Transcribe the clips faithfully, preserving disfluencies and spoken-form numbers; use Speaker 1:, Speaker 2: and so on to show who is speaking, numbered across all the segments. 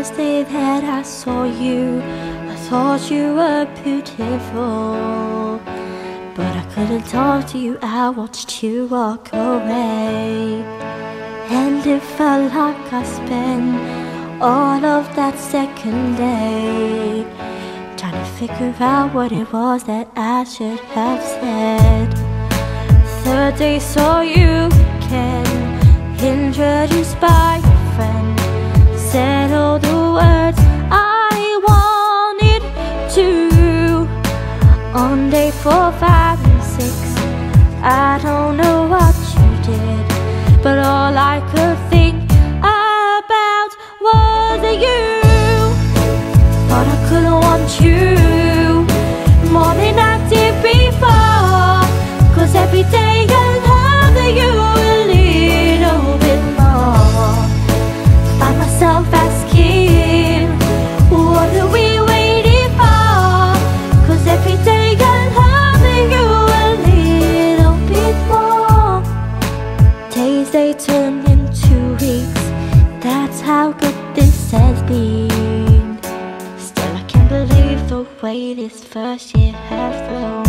Speaker 1: first day that I saw you, I thought you were beautiful, but I couldn't talk to you, I watched you walk away. And it felt like I spent all of that second day trying to figure out what it was that I should have said. Third day saw you again, introduced by a friend, said all the words I wanted to. On day four, five and six, I don't know what you did, but all I could think about was you. Thought I couldn't want you more than I did before, 'cause every day I love you a little bit more. Find myself asking, what are we waiting for? 'Cause every day I love you a little bit more. Days they turn into weeks, that's how good this has been. Still I can't believe the way this first year has flown.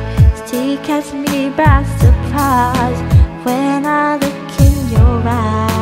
Speaker 1: Still catch me by surprise when I look in your eyes.